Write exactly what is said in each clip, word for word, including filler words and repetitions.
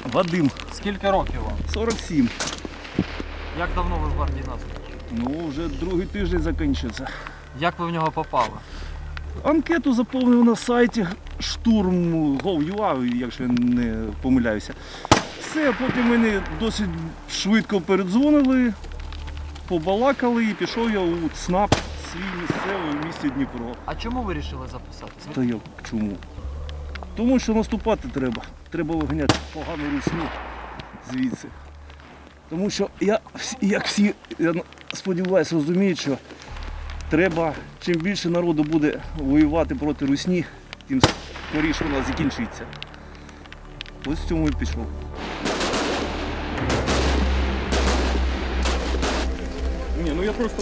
Вадим. Скільки років вам? сорок сім. Як давно ви в гвардії нації? Ну, вже другий тиждень закінчується. Як ви в нього попали? Анкету заповнив на сайті штурм точка гов точка ю а, якщо я не помиляюся. Все, потім мені досить швидко передзвонили, побалакали і пішов я у ЦНАП свій місцевий в місті Дніпро. А чому ви вирішили записатися? Та як чому? Тому що наступати треба. Треба виганяти погану русню звідси. Тому що, я, як всі, я сподіваюся, розуміють, що треба, чим більше народу буде воювати проти русні, тим скоріше вона закінчиться. Ось в цьому і пішов. Ні, ну я просто...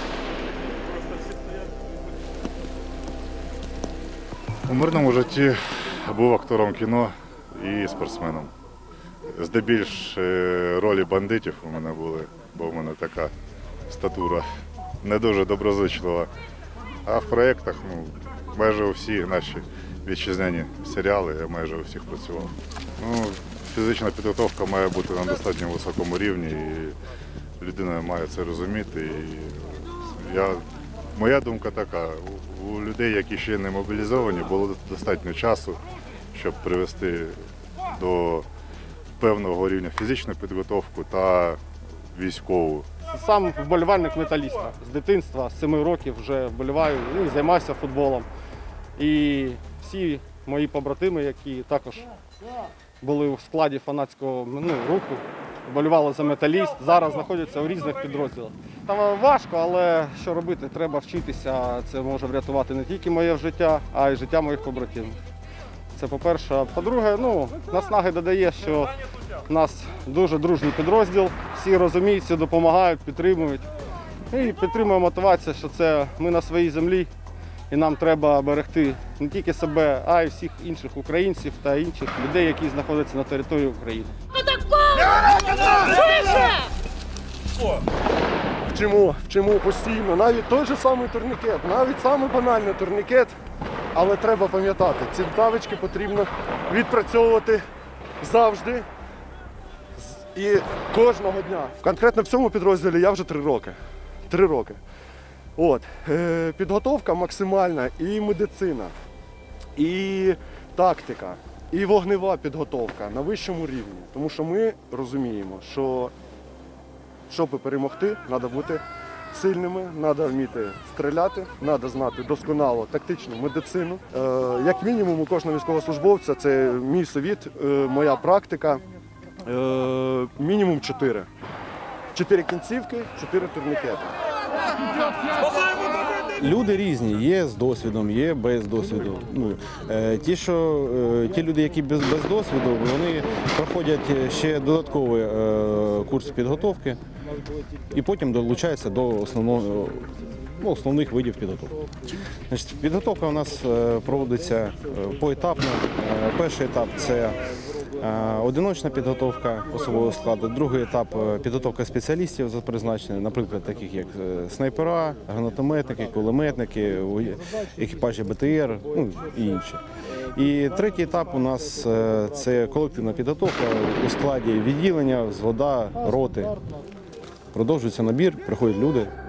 У мирному житті був актором кіно і спортсменом. Здебільш ролі бандитів у мене були, бо в мене така статура не дуже доброзичлива. А в проєктах ну, майже у всі наші вітчизняні серіали, я майже у всіх працював. Ну, фізична підготовка має бути на достатньо високому рівні, і людина має це розуміти. І я, моя думка така, у людей, які ще не мобілізовані, було достатньо часу, щоб привести до певного рівня фізичну підготовку та військову. Сам вболівальник металіста. З дитинства, з семи років вже вболіваю, ну, і займаюся футболом. І всі мої побратими, які також були у складі фанатського ну, руху, вболівали за металіст, зараз знаходяться у різних підрозділах. Там важко, але що робити, треба вчитися. Це може врятувати не тільки моє життя, а й життя моїх побратимів. Це по-перше. А по-друге, ну, наснаги додає, що у нас дуже дружній підрозділ, всі розуміють, всі допомагають, підтримують. І підтримує мотивація, що це ми на своїй землі і нам треба берегти не тільки себе, а й всіх інших українців та інших людей, які знаходяться на території України. Вчимо, вчимо постійно, навіть той же самий турнікет, навіть самий банальний турнікет. Але треба пам'ятати, ці навички потрібно відпрацьовувати завжди і кожного дня. Конкретно в цьому підрозділі я вже три роки. Три роки. От. Е, підготовка максимальна, і медицина, і тактика, і вогнева підготовка на вищому рівні. Тому що ми розуміємо, що щоб перемогти, треба бути сильними, треба вміти стріляти, треба знати досконало тактичну медицину. Е, як мінімум у кожного військовослужбовця, це мій совіт, е, моя практика, е, мінімум чотири. Чотири кінцівки, чотири турнікети. Люди різні, є з досвідом, є без досвіду. Ну, е, ті, що, е, ті люди, які без, без досвіду, вони проходять ще додатковий е, курс підготовки і потім долучаються до основного, ну, основних видів підготовки. Значить, підготовка у нас е, проводиться поетапно. Е, перший етап – це одиночна підготовка особового складу, другий етап – підготовка спеціалістів за призначенням, наприклад, таких як снайпера, гранатометники, кулеметники, екіпажі Б Т Р, ну, і інші. І третій етап у нас – це колективна підготовка у складі відділення, взвода, роти. Продовжується набір, приходять люди.